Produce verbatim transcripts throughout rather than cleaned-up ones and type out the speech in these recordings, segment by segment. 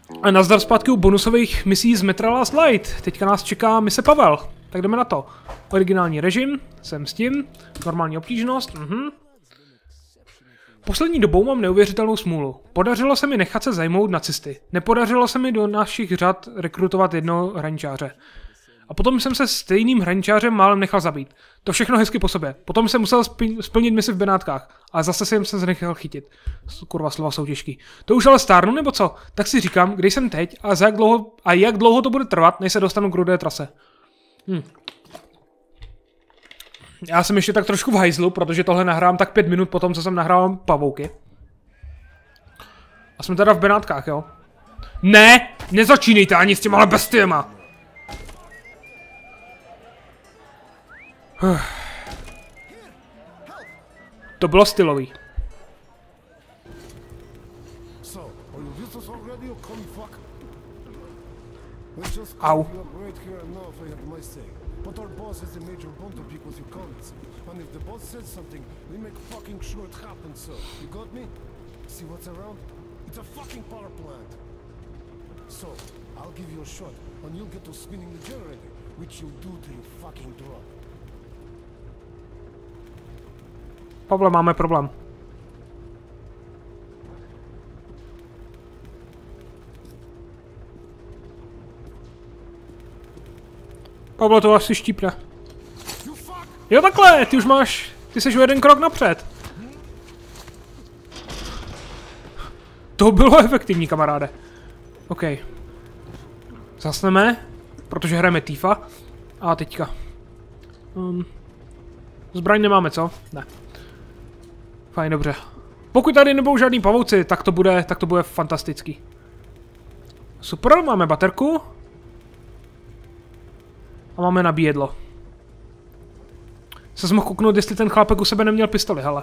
A nazdar zpátky u bonusových misí z Metro Last Light. Teďka nás čeká mise Pavel. Tak jdeme na to. Originální režim, jsem s tím. Normální obtížnost, mhm. Poslední dobou mám neuvěřitelnou smůlu. Podařilo se mi nechat se zajmout nacisty. Nepodařilo se mi do našich řad rekrutovat jednoho hraničáře. A potom jsem se stejným hraničářem málem nechal zabít. To všechno hezky po sobě. Potom jsem musel splnit misi v Benátkách. Ale zase jsem se nechal chytit. Kurva, slova jsou těžký. To už ale stárnu nebo co? Tak si říkám, kde jsem teď a za jak dlouho, a jak dlouho to bude trvat, než se dostanu k rudé trase. Hm. Já jsem ještě tak trošku v hajzlu, protože tohle nahrám tak pět minut potom, co jsem nahrával Pavouky. A jsme teda v Benátkách, jo? Ne! Nezačínejte ani s těma bestiema! To bylo stylový. Au. Pavle, máme problém. Pavle, to asi štípne. Jo takhle, ty už máš, ty jsi o jeden krok napřed. To bylo efektivní, kamaráde. OK. Zasneme, protože hrajeme Tifa. A teďka. Um, zbraň nemáme, co? Ne. Fajn, dobře. Pokud tady nebudou žádný pavouci, tak to bude, tak to bude fantastický. Super, máme baterku. A máme nabíjedlo. Se mohl kouknout, jestli ten chlápek u sebe neměl pistoli, hele.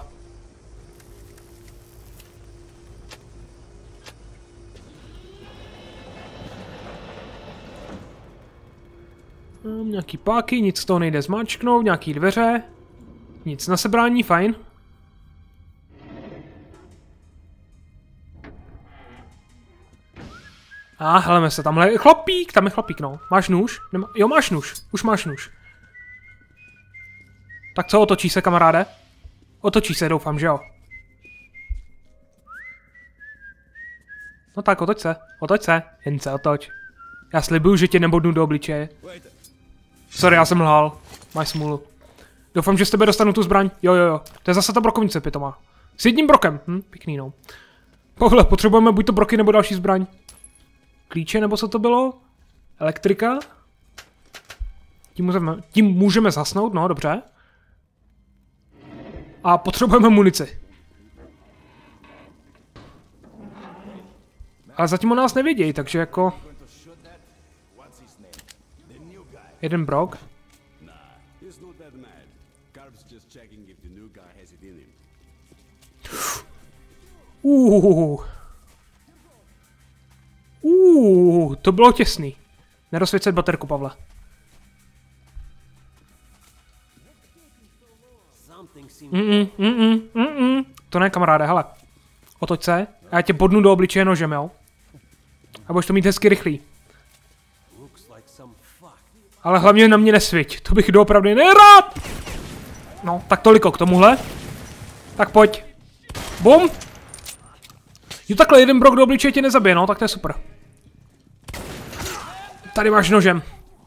Mám nějaký páky, nic z toho nejde zmáčknout, nějaký dveře. Nic na sebrání, fajn. A ah, heleme se, tamhle je chlapík, tam je chlapík, no. Máš nůž? Nema... Jo, máš nůž, už máš nůž. Tak co, otočí se, kamaráde? Otočí se, doufám, že jo. No tak, otoč se, otoč se, jen se otoč. Já slibuju, že tě nebodnu do obličeje. Sorry, já jsem lhal, máš smůlu. Doufám, že z tebe dostanu tu zbraň, jo jo jo. To je zase ta brokovnice pitomá. S jedním brokem, hm, pěkný no. Pohle, potřebujeme buď to broky, nebo další zbraň. Klíče, nebo co to bylo? Elektrika? Tím můžeme, tím můžeme zhasnout, no dobře. A potřebujeme munici. Ale zatím o nás nevědějí, takže jako... Jeden brok. Uh. Uh, to bylo těsný. Nerozsvěcet baterku, Pavle. Mm-mm, mm-mm, mm-mm. To ne, kamaráde, hele. Otoč se, a já tě bodnu do obličeje nožem, jo? A budeš to mít hezky rychlý. Ale hlavně na mě nesviť, to bych doopravdy nerad! No, tak toliko k tomuhle. Tak pojď. Bum! Jo, takhle jeden brok do obličeje tě nezabije, no, tak to je super. Tady máš nožem.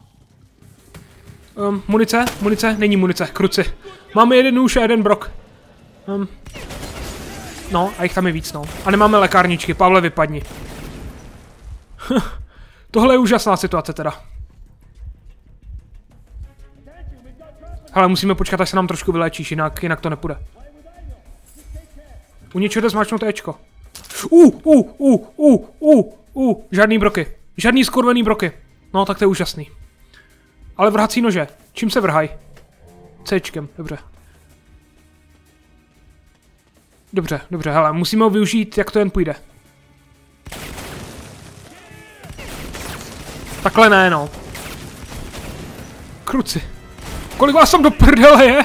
Um, munice, munice, není munice, kruci. Máme jeden nůž a jeden brok. Um, no, a jich tam je víc, no. A nemáme lékárničky, Pavle, vypadni. Tohle je úžasná situace teda. Hele, musíme počkat, až se nám trošku vyléčíš, jinak, jinak to nepůjde. U něčeho jde zmáčknout Ečko. Uh, uh, uh, uh, uh, uh, žádný broky. Žádný skurvený broky. No, tak to je úžasný. Ale vrhací nože. Čím se vrhaj? Cčkem, dobře. Dobře, dobře, hele, musíme ho využít, jak to jen půjde. Takhle ne, no. Kruci. Kolik vás tam do prdele je?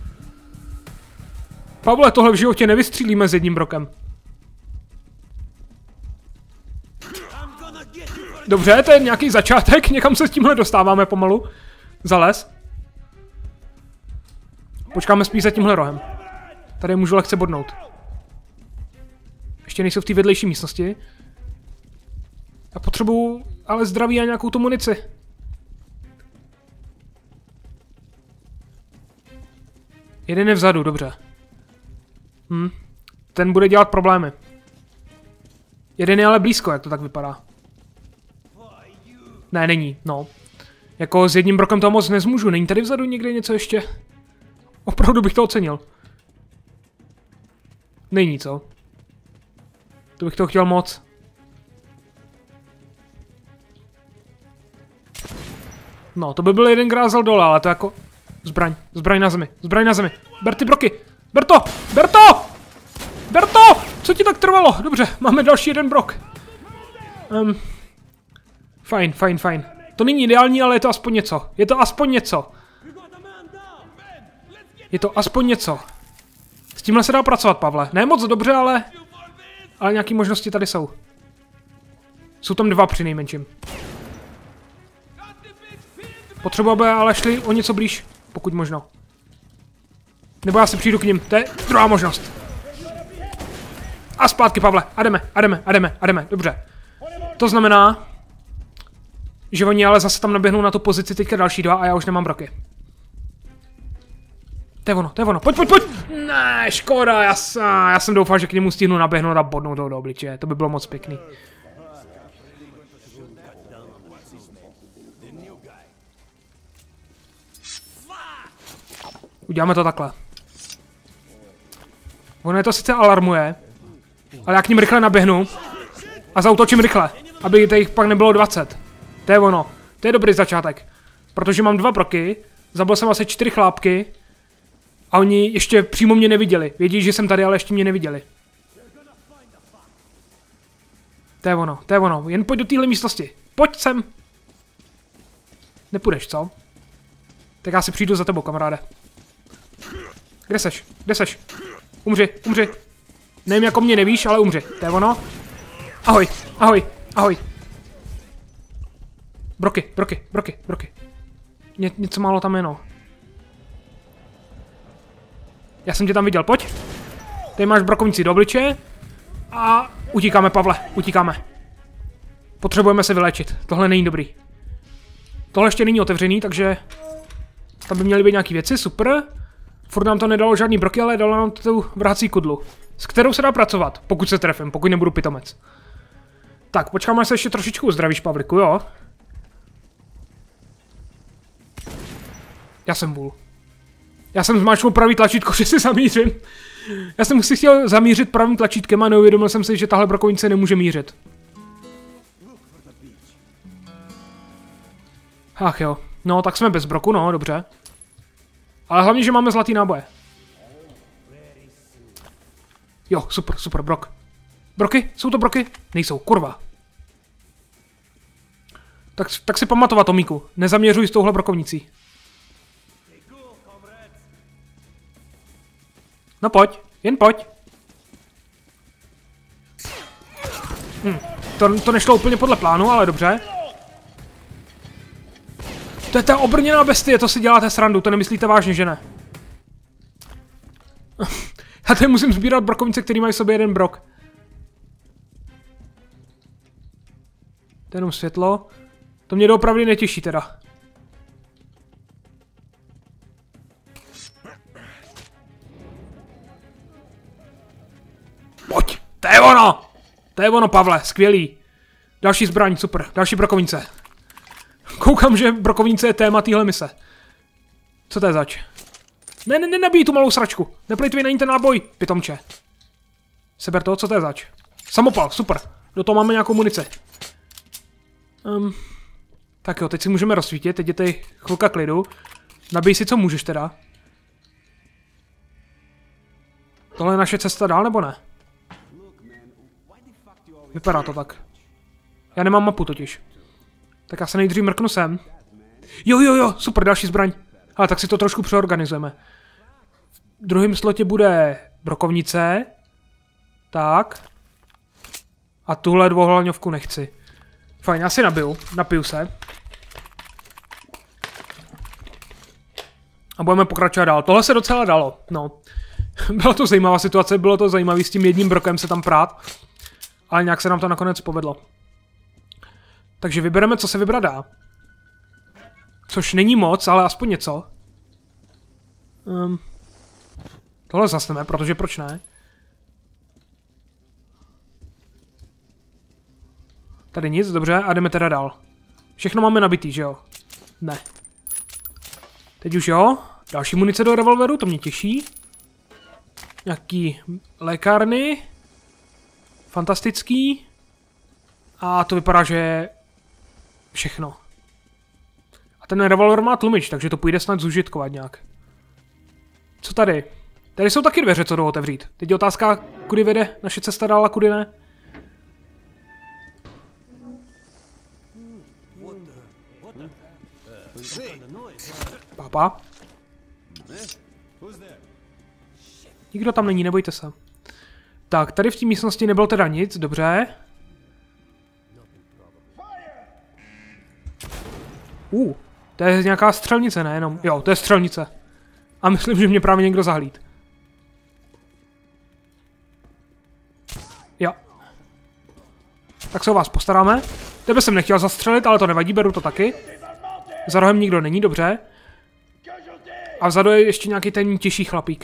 Pavle, tohle v životě nevystřílíme s jedním brokem. Dobře, to je nějaký začátek, někam se s tímhle dostáváme pomalu. Za les. Počkáme spíš za tímhle rohem. Tady můžu lehce bodnout. Ještě nejsou v té vedlejší místnosti. Já potřebuju ale zdraví a nějakou tu munici. Jeden je vzadu, dobře. Hm. Ten bude dělat problémy. Jeden je ale blízko, jak to tak vypadá. Ne, není, no. Jako s jedním brokem toho moc nezmůžu. Není tady vzadu někde něco ještě? Opravdu bych to ocenil. Není, co? To bych to chtěl moc. No, to by byl jeden grázel dole, ale to jako... Zbraň, zbraň na zemi, zbraň na zemi. Ber ty broky, ber to, ber to! Ber to! Co ti tak trvalo? Dobře, máme další jeden brok. Um, fajn, fajn, fajn. To není ideální, ale je to aspoň něco. Je to aspoň něco. Je to aspoň něco. S tímhle se dá pracovat, Pavle. Ne moc dobře, ale... Ale nějaké možnosti tady jsou. Jsou tam dva při nejmenším. Potřebuji, aby ale šli o něco blíž, pokud možno. Nebo já si přijdu k ním, to je druhá možnost. A zpátky, Pavle, a jdeme, a jdeme, a jdeme, a jdeme, dobře. To znamená, že oni ale zase tam naběhnou na tu pozici teďka další dva a já už nemám broky. To je ono, to je ono, pojď, pojď, pojď! Ne, škoda, já, já jsem doufal, že k němu stihnu naběhnout a bodnout toho do obličeje, to by bylo moc pěkný. Uděláme to takhle. Ono je to sice alarmuje, ale já k ním rychle naběhnu a zaútočím rychle, aby jich pak nebylo dvacet. To je ono. To je dobrý začátek. Protože mám dva broky, zabil jsem asi čtyři chlápky a oni ještě přímo mě neviděli. Vědí, že jsem tady, ale ještě mě neviděli. To je ono, to je ono. Jen pojď do téhle místnosti. Pojď sem. Nepůjdeš, co? Tak já si přijdu za tebou, kamaráde. Kde seš? Kde seš? Umři, umři. Nevím, jako mě nevíš, ale umři. To je ono. Ahoj, ahoj, ahoj. Broky, broky, broky, broky. Ně, něco málo tam je, no. Já jsem tě tam viděl, pojď. Tady máš brokovnici do obličeje. A utíkáme, Pavle, utíkáme. Potřebujeme se vylečit. Tohle není dobrý. Tohle ještě není otevřený, takže... Tam by měly být nějaké věci, super. Furt nám to nedalo žádný broky, ale dalo nám tu vrhací kudlu. S kterou se dá pracovat, pokud se trefím, pokud nebudu pitomec. Tak, počkám, až se ještě trošičku uzdravíš, Pavliku, jo? Já jsem vůl. Já jsem zmáčknul pravý tlačítko, že si zamířím. Já jsem si chtěl zamířit pravým tlačítkem a neuvědomil jsem si, že tahle brokovnice nemůže mířit. Ach jo. No, tak jsme bez broku, no, dobře. Ale hlavně, že máme zlatý náboje. Jo, super, super, brok. Broky? Jsou to broky? Nejsou, kurva. Tak, tak si pamatovat, Tomíku. Nezaměřuj s touhle brokovnicí. No pojď, jen pojď. Hm, to, to nešlo úplně podle plánu, ale dobře. To je ta obrněná bestie, to si děláte srandu, to nemyslíte vážně, že ne? Já tady musím sbírat brokovnice, který mají v sobě jeden brok. To je jenom světlo. To mě doopravdy netěší teda. Pojď, to je ono! To je ono, Pavle, skvělý. Další zbraň, super, další brokovnice. Koukám, že brokovnice je téma téhle mise. Co to je zač? Ne, ne, nenabíj tu malou sračku. Neplejtvi na ní ten náboj, pitomče. Seber to, co to je zač? Samopal, super. Do toho máme nějakou munici. Um, tak jo, teď si můžeme rozsvítit, teď je tady chvilka klidu. Nabij si, co můžeš teda. Tohle je naše cesta dál, nebo ne? Vypadá to tak. Já nemám mapu totiž. Tak já se nejdřív mrknu sem. Jo, jo, jo, super, další zbraň. Ale tak si to trošku přeorganizujeme. V druhém slotě bude brokovnice. Tak. A tuhle dvouhlavňovku nechci. Fajn, já si nabiju, napiju se. A budeme pokračovat dál. Tohle se docela dalo, no. Byla to zajímavá situace, bylo to zajímavé s tím jedním brokem se tam prát. Ale nějak se nám to nakonec povedlo. Takže vybereme, co se vybrat dá. Což není moc, ale aspoň něco. Um, tohle zasneme, protože proč ne? Tady nic, dobře, a jdeme teda dál. Všechno máme nabitý, že jo? Ne. Teď už jo. Další munice do revolveru, to mě těší. Nějaký lékárny. Fantastický. A to vypadá, že je všechno. A ten revolver má tlumič, takže to půjde snad zužitkovat nějak. Co tady? Tady jsou taky dveře, co jdou otevřít. Teď je otázka, kudy vede naše cesta dál a kudy ne. Pápa. Nikdo tam není, nebojte se. Tak, tady v té místnosti nebylo teda nic, dobře. Uh, to je nějaká střelnice, ne jenom. Jo, to je střelnice. A myslím, že mě právě někdo zahlíd. Jo. Tak se o vás postaráme. Tebe jsem nechtěl zastřelit, ale to nevadí, beru to taky. Za rohem nikdo není, dobře. A vzadu je ještě nějaký ten těžší chlapík.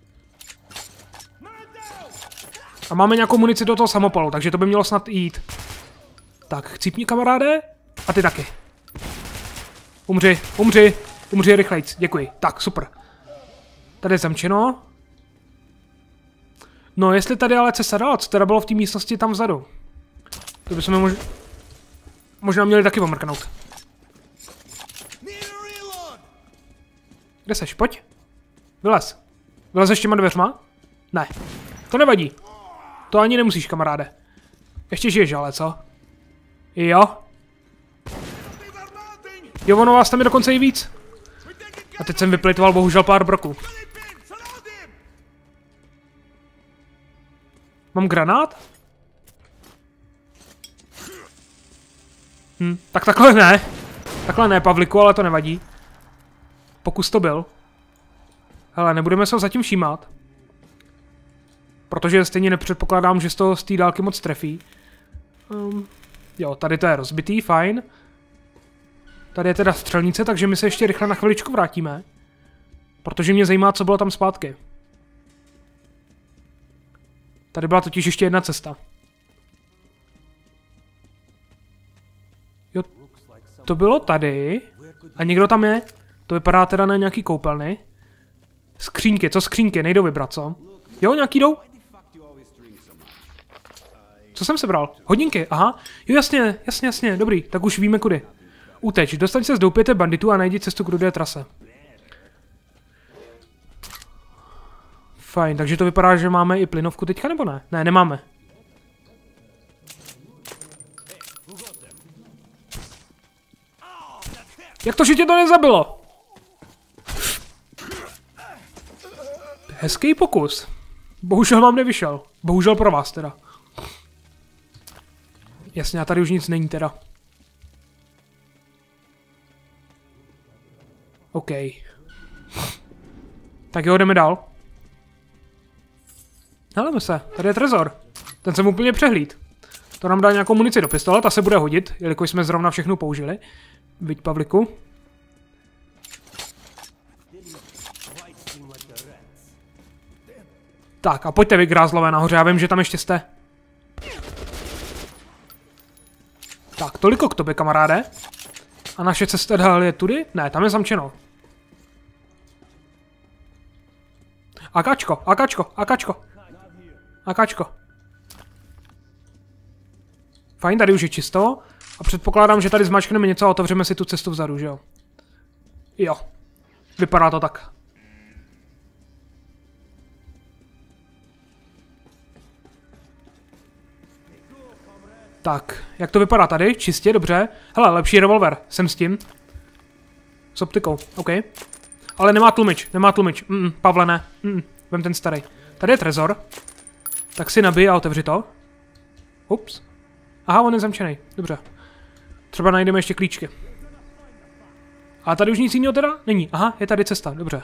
A máme nějakou munici do toho samopalu, takže to by mělo snad jít. Tak, chcípni, kamaráde. A ty taky. Umři, umři, umři rychlejc, děkuji. Tak, super. Tady je zamčeno. No, jestli tady ale cesta dala, co teda bylo v té místnosti tam vzadu? To bychom mož... možná měli taky pomrknout. Kde seš, pojď. Vylez. Vylezeš těma dveřma? Ne. To nevadí. To ani nemusíš, kamaráde. Ještě žiješ, ale co? Jo. Jo, ono vás tam je dokonce i víc. A teď jsem vyplitoval bohužel pár broků. Mám granát? Hm, tak takhle ne. Takhle ne, Pavliku, ale to nevadí. Pokus to byl. Hele, nebudeme se ho zatím všímat. Protože stejně nepředpokládám, že z toho z té dálky moc trefí. Um, jo, tady to je rozbitý, fajn. Tady je teda střelnice, takže my se ještě rychle na chviličku vrátíme. Protože mě zajímá, co bylo tam zpátky. Tady byla totiž ještě jedna cesta. Jo, to bylo tady. A někdo tam je. To vypadá teda na nějaký koupelny. Skřínky, co skřínky? Nejdou vybrat, co? Jo, nějaký jdou? Co jsem sebral? Hodinky, aha. Jo, jasně, jasně, jasně, dobrý, tak už víme kudy. Uteč, dostaň se z doupěte banditů a najdi cestu k rudé trase. Fajn, takže to vypadá, že máme i plynovku teďka, nebo ne? Ne, nemáme. Jak to, že tě to nezabilo? Hezký pokus. Bohužel vám nevyšel. Bohužel pro vás teda. Jasně, a tady už nic není teda. OK. Tak jo, jdeme dál. Heleme se, tady je trezor. Ten jsem úplně přehlíd. To nám dá nějakou munici do pistole, ta se bude hodit, jelikož jsme zrovna všechno použili. Viď, Pavliku. Tak a pojďte vy, grázlové, nahoře, já vím, že tam ještě jste. Tak, toliko k tobě, kamaráde. A naše cesta dál je tudy? Ne, tam je zamčeno. Akáčko, akáčko, akáčko. Akáčko. Fajn, tady už je čisto. A předpokládám, že tady zmačkneme něco a otevřeme si tu cestu vzadu, že jo? Jo. Vypadá to tak. Tak, jak to vypadá tady? Čistě, dobře. Hele, lepší revolver, jsem s tím. S optikou, OK. Ale nemá tlumič, nemá tlumič. Mm, -mm, Pavle, ne. Mm, -mm, vem ten starý. Tady je trezor. Tak si nabij a otevři to. Ups. Aha, on je zamčený, dobře. Třeba najdeme ještě klíčky. A tady už nic jiného teda není. Aha, je tady cesta, dobře.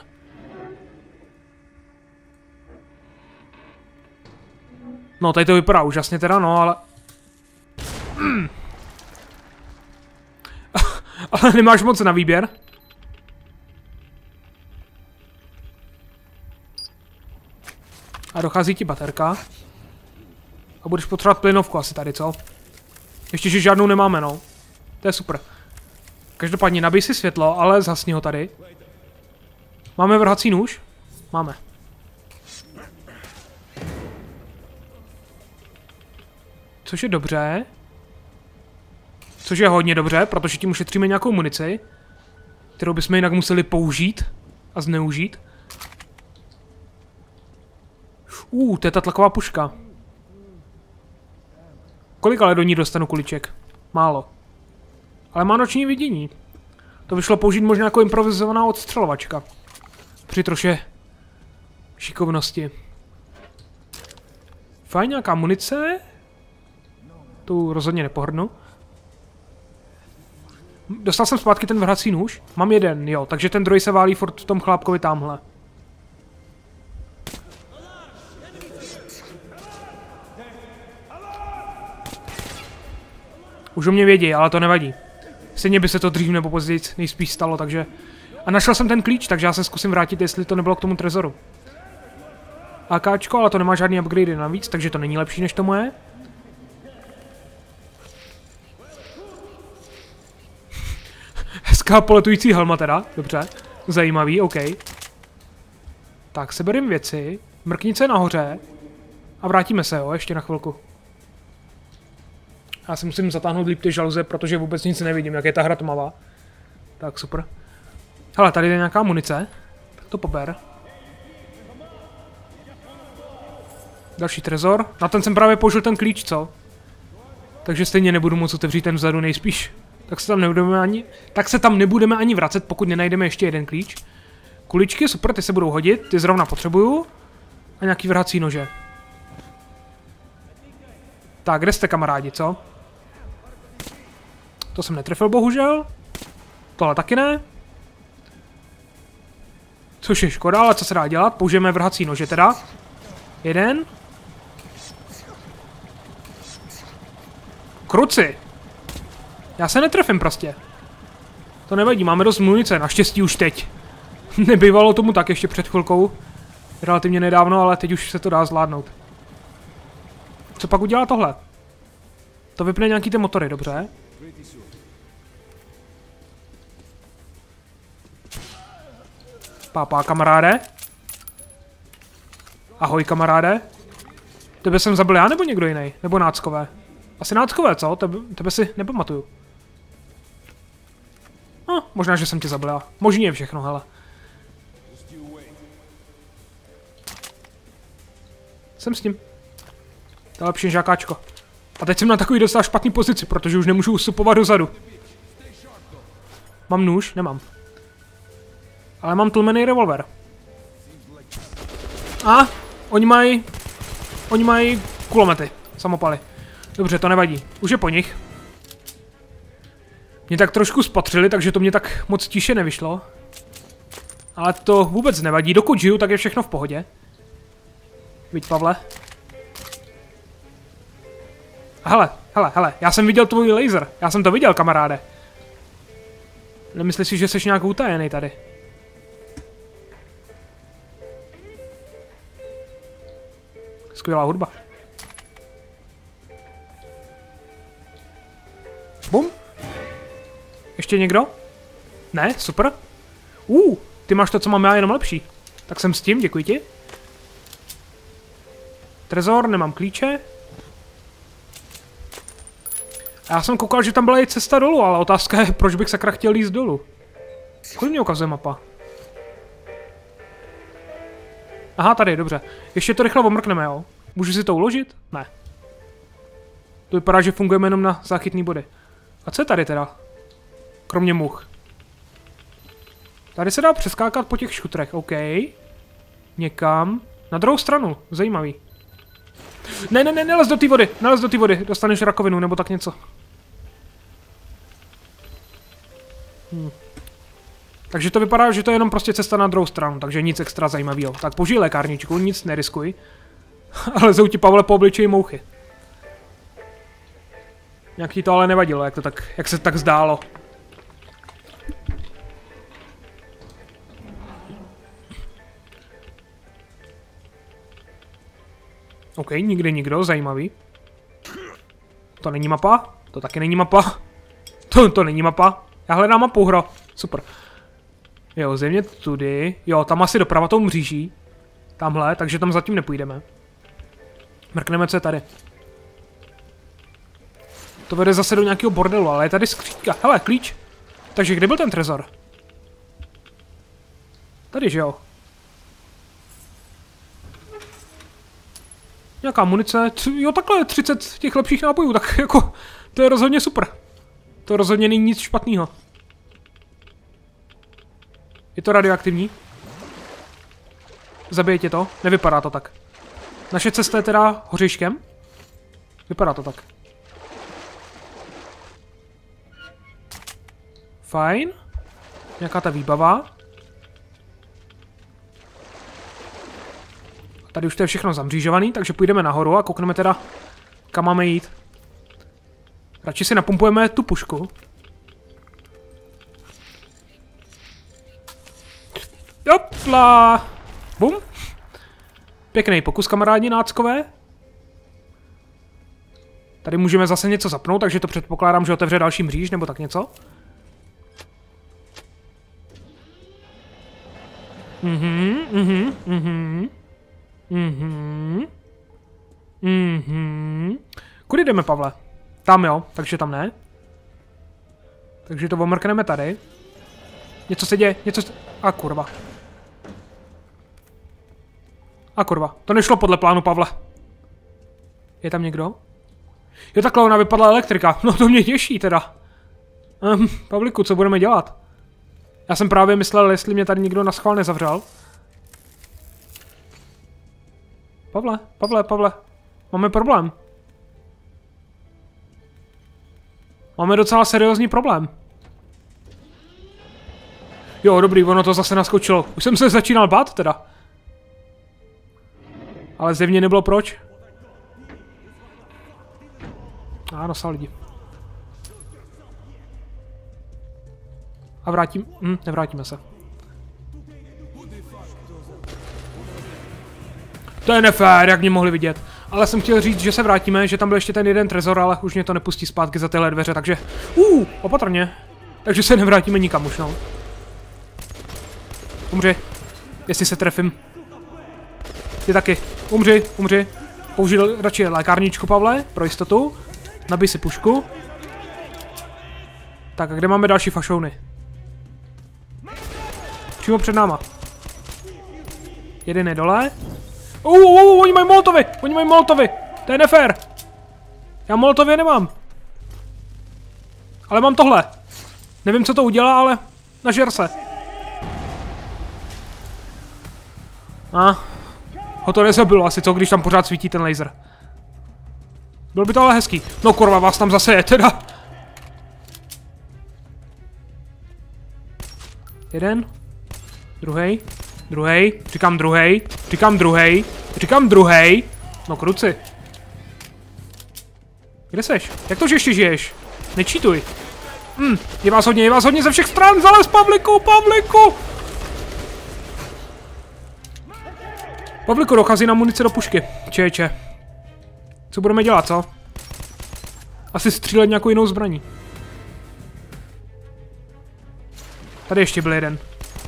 No, tady to vypadá úžasně teda, no, ale... Mm. Ale nemáš moc na výběr. A dochází ti baterka. A budeš potřebovat plynovku asi tady, co? Ještě, že žádnou nemáme, no. To je super. Každopádně nabij si světlo, ale zhasni ho tady. Máme vrhací nůž? Máme. Což je dobře. Což je hodně dobře, protože tím ušetříme nějakou munici, kterou bychom jinak museli použít a zneužít. Uh, to je ta tlaková puška. Kolik ale do ní dostanu kuliček? Málo. Ale má noční vidění. To by šlo použít možná jako improvizovaná odstřelovačka. Při troše šikovnosti. Fajn, nějaká munice. Tu rozhodně nepohrdnu. Dostal jsem zpátky ten vrhací nůž. Mám jeden, jo, takže ten druhý se válí furt v tom chlápkovi tamhle. Už o mě vědí, ale to nevadí. Stejně by se to dřív nebo později nejspíš stalo, takže... A našel jsem ten klíč, takže já se zkusím vrátit, jestli to nebylo k tomu trezoru. AKčko, ale to nemá žádný upgrade navíc, takže to není lepší než to moje. Hezká poletující helma teda, dobře. Zajímavý, OK. Tak, seberím věci, mrknice nahoře a vrátíme se, jo, ještě na chvilku. Já si musím zatáhnout líp ty žaluze, protože vůbec nic nevidím, jak je ta hra tmavá. Tak, super. Hele, tady je nějaká munice, tak to pober. Další trezor, na ten jsem právě použil ten klíč, co? Takže stejně nebudu moc otevřít ten vzadu nejspíš. Tak se tam nebudeme ani, tak se tam nebudeme ani vracet, pokud nenajdeme ještě jeden klíč. Kuličky, super, ty se budou hodit, ty zrovna potřebuju. A nějaký vrhací nože. Tak, kde jste, kamarádi, co? To jsem netrefil, bohužel. Tohle taky ne. Což je škoda, ale co se dá dělat? Použijeme vrhací nože teda. Jeden. Kruci. Já se netrefím prostě. To nevadí, máme dost munice, naštěstí už teď. Nebývalo tomu tak ještě před chvilkou. Relativně nedávno, ale teď už se to dá zvládnout. Co pak udělá tohle? To vypne nějaký ty motory, dobře. Pápá, kamaráde. Ahoj, kamaráde. Tebe jsem zabil já, nebo někdo jiný? Nebo náckové? Asi náckové, co? Tebe, tebe si nepamatuju. No, možná, že jsem tě zabil já. Možný je všechno, hele. Jsem s tím. To je lepší než žákáčko. A teď jsem na takový dostal špatný pozici, protože už nemůžu ustupovat dozadu. Mám nůž? Nemám. Ale mám tlmený revolver. A oni mají... Oni mají kulomety. Samopaly. Dobře, to nevadí. Už je po nich. Mě tak trošku spatřili, takže to mě tak moc tiše nevyšlo. Ale to vůbec nevadí. Dokud žiju, tak je všechno v pohodě. Viď, Pavle? Hele, hele, hele, já jsem viděl tvůj laser. Já jsem to viděl, kamaráde. Nemyslíš si, že jsi nějak utajený tady? Skvělá hudba. Bum. Ještě někdo? Ne? Super. Uh, ty máš to, co mám já, jenom lepší. Tak jsem s tím, děkuji ti. Trezor, nemám klíče. A já jsem koukal, že tam byla i cesta dolů, ale otázka je, proč bych sakra chtěl jít dolů. Kolik mě ukazuje mapa? Aha, tady, dobře. Ještě to rychle omrkneme, jo? Můžu si to uložit? Ne. To vypadá, že fungujeme jenom na záchytný body. A co je tady teda? Kromě much. Tady se dá přeskákat po těch šutrech, OK. Někam. Na druhou stranu, zajímavý. Ne, ne, ne, nelez do té vody, nelez do té vody, dostaneš rakovinu nebo tak něco. Hm. Takže to vypadá, že to je jenom prostě cesta na druhou stranu, takže nic extra zajímavého. Tak použij lékárničku, nic neriskuj. Ale jsou ti, Pavle, po obličeji mouchy. Nějak ti to ale nevadilo, jak, to tak, jak se tak zdálo. OK, nikdy nikdo, zajímavý. To není mapa, to taky není mapa. To, to není mapa, já hledám mapu, hro, super. Jo, zřejmě tudy, jo, tam asi doprava tou mříží. Tamhle, takže tam zatím nepůjdeme. Mrkneme, co je tady. To vede zase do nějakého bordelu, ale je tady skřítka. Hele, klíč. Takže kde byl ten trezor? Tady, že jo? Nějaká munice. Jo, takhle třicet těch lepších nápojů, tak jako, to je rozhodně super. To rozhodně není nic špatného. Je to radioaktivní? Zabije tě to? Nevypadá to tak. Naše cesta je teda hořiškem? Vypadá to tak. Fajn. Nějaká ta výbava. A tady už to je všechno zamřížovaný, takže půjdeme nahoru a koukneme teda, kam máme jít. Radši si napumpujeme tu pušku. Jopla! Bum! Pěkný pokus, kamarádi náckové. Tady můžeme zase něco zapnout, takže to předpokládám, že otevře další mříž, nebo tak něco. Mhm, mhm, mhm. Mhm. Mhm. Kudy jdeme, Pavle? Tam jo, takže tam ne. Takže to omrkneme tady. Něco se děje, něco se... A kurva. A kurva, to nešlo podle plánu, Pavle. Je tam někdo? Jo, takhle ona vypadla elektrika. No to mě těší teda. Um, Pavliku, co budeme dělat? Já jsem právě myslel, jestli mě tady někdo na schvál nezavřel. Pavle, Pavle, Pavle. Máme problém. Máme docela seriózní problém. Jo, dobrý, ono to zase naskočilo. Už jsem se začínal bát teda. Ale zjevně nebylo proč. Ano, sá lidi. A vrátím... Hm, nevrátíme se. To je nefér, jak mě mohli vidět. Ale jsem chtěl říct, že se vrátíme, že tam byl ještě ten jeden trezor, ale už mě to nepustí zpátky za tyhle dveře, takže... Uh, opatrně. Takže se nevrátíme nikam už, no. Umři. Jestli se trefím. Ty taky. Umři, umři. Použil radši lékárničku, Pavle, pro jistotu. Nabij si pušku. Tak a kde máme další fašouny? Přímo před náma. Jeden je dole. Uh, uh, uh, oni mají molotovy, oni mají molotovy. To je nefér. Já molotovy nemám. Ale mám tohle. Nevím, co to udělá, ale nažer se. A, ho to nezabilo asi, co, když tam pořád svítí ten laser. Byl by to ale hezký. No kurva, vás tam zase je teda. Jeden. Druhej. Druhej. Říkám druhej. Říkám druhej. Říkám druhej. No kruci. Kde seš? Jak to, že ještě žiješ? Nečítuj. Hm, je vás hodně, je vás hodně ze všech stran. Zalez, Pavliku, Pavliku. Pavliku, dochází na munice do pušky. Čeče. Co budeme dělat, co? Asi střílet nějakou jinou zbraní. Tady ještě byl jeden.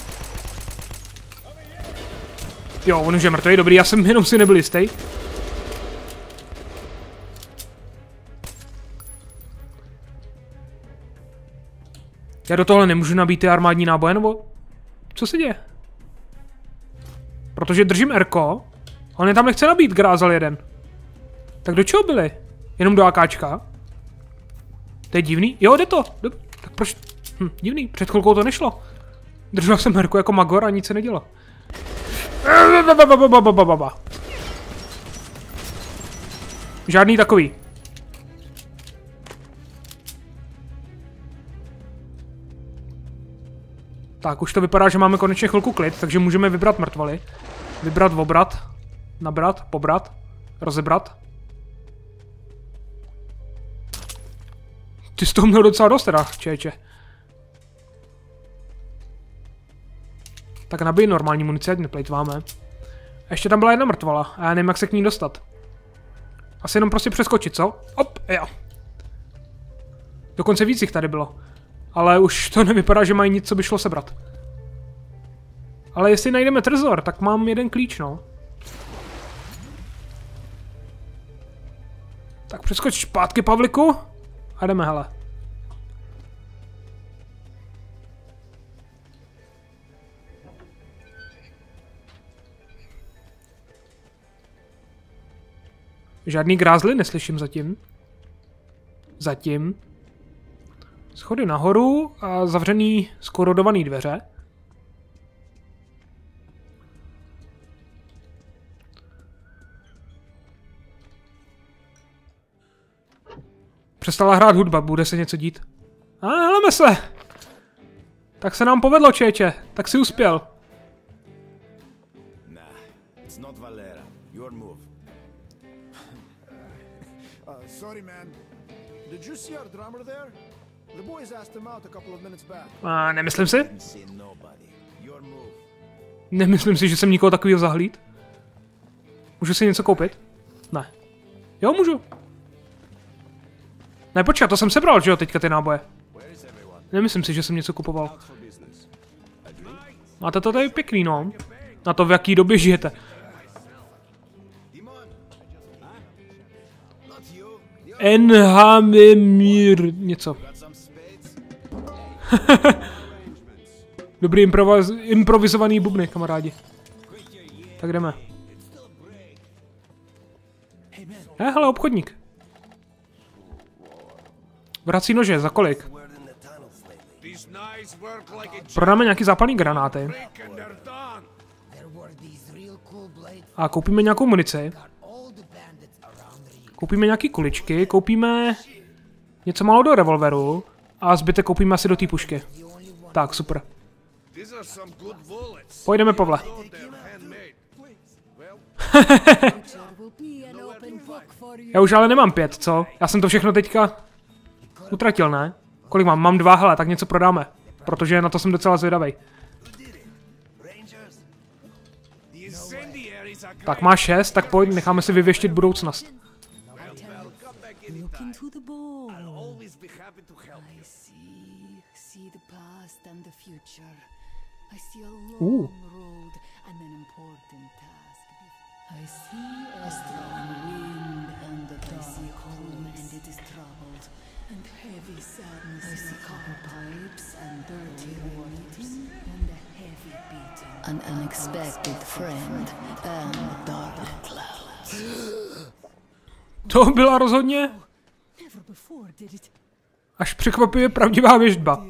Jo, on už je mrtvý, dobrý, já jsem jenom si nebyl jistý. Já do tohle nemůžu nabít ty armádní náboje, nebo... Co se děje? Protože držím Rko, on je tam nechce nabít, grázel jeden. Tak do čeho byli? Jenom do AKčka? To je divný? Jo, jde to. Dob tak proč... Hm, divný, před chvilkou to nešlo. Držel jsem Rko jako magor a nic se nedělo. Žádný takový. Tak, už to vypadá, že máme konečně chvilku klid, takže můžeme vybrat mrtvoly. Vybrat, obrat, nabrat, pobrat, rozebrat. Ty jsi toho měl docela dost teda, čeče. Tak nabij normální munici, ať neplejtváme. A ještě tam byla jedna mrtvola a já nevím, jak se k ní dostat. Asi jenom prostě přeskočit, co? Op, jo. Dokonce víc jich tady bylo. Ale už to nevypadá, že mají nic, co by šlo sebrat. Ale jestli najdeme trezor, tak mám jeden klíč, no. Tak přeskoč zpátky, Pavliku. A jdeme, hele. Žádný grázly neslyším zatím. Zatím. Schody nahoru a zavřený skorodovaný dveře. Přestala hrát hudba, bude se něco dít. A heleme se! Tak se nám povedlo, čeče, tak si uspěl. Sorry, man. Did you see our drummer there? The boys asked him out a couple of minutes back. A nemyslím si. Nemyslím si, že jsem nikoho takového zahlíd. Můžu si něco koupit? Ne. Jo, můžu. Ne, počkat, to jsem sebral, že jo, teďka ty náboje. Nemyslím si, že jsem něco kupoval. Máte to tady pěkný, no. Na to, v jaký době žijete. Enhamemir něco. Dobrý improviz improvizovaný bubny, kamarádi. Tak jdeme. He, hele, obchodník. Vrací nože, za kolik? Prodáme nějaký zápalný granáty. A koupíme nějakou munici. Koupíme nějaký kuličky, koupíme něco málo do revolveru a zbytek koupíme asi do té pušky. Tak, super. Pojdeme, Pavle. Já už ale nemám pět, co? Já jsem to všechno teďka utratil, ne? Kolik mám? Mám dva, hele, tak něco prodáme. Protože na to jsem docela zvědavej. Tak má šest, tak pojď, necháme si vyvěštit budoucnost. Look into the bowl. I'll always be happy to help you. I see, see the past and the future. I see a long Ooh. road and an important task. I see a strong wind and the dark. I see home and it is troubled and heavy sadness. I see copper pipes and dirty waters and a heavy beating. An unexpected friend and dark clouds. To byla rozhodně až překvapivě pravdivá věštba.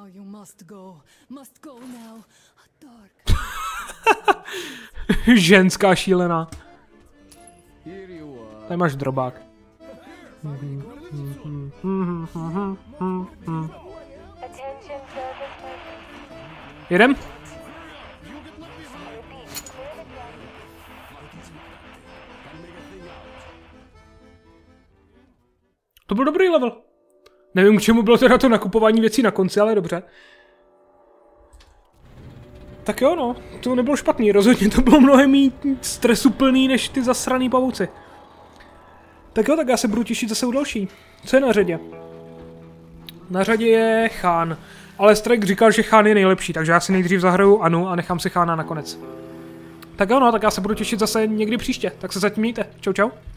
Ženská šílená. Tady máš drobák. Jedem? To byl dobrý level. Nevím, k čemu bylo teda to nakupování věcí na konci, ale dobře. Tak jo, no, to nebylo špatný, rozhodně to bylo mnohem méně stresuplný než ty zasraný pavouci. Tak jo, tak já se budu těšit zase u další. Co je na řadě? Na řadě je Chán. Ale Strike říkal, že Chán je nejlepší, takže já si nejdřív zahraju Anu a nechám si Chána nakonec. Tak jo, no, tak já se budu těšit zase někdy příště, tak se zatím mějte. Čau, čau.